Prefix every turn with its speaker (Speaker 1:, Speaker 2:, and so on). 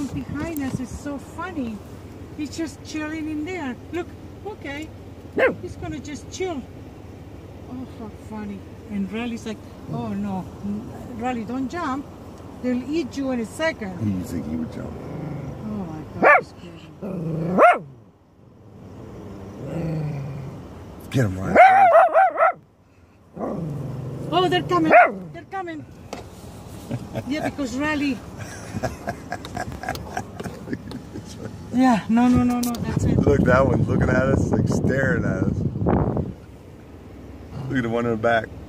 Speaker 1: behind us is so funny. He's just chilling in there. Look, okay. He's gonna just chill. Oh, how funny. And Riley's like, oh no, Riley, don't jump. They'll eat you in a second.
Speaker 2: You think he would jump?
Speaker 1: Oh my God, it's crazy.
Speaker 2: Get him, Ryan.
Speaker 1: Oh, they're coming. They're coming. Yeah, because Riley. Yeah, no, that's it.
Speaker 2: Look, that one's looking at us, like staring at us. Look at the one in the back.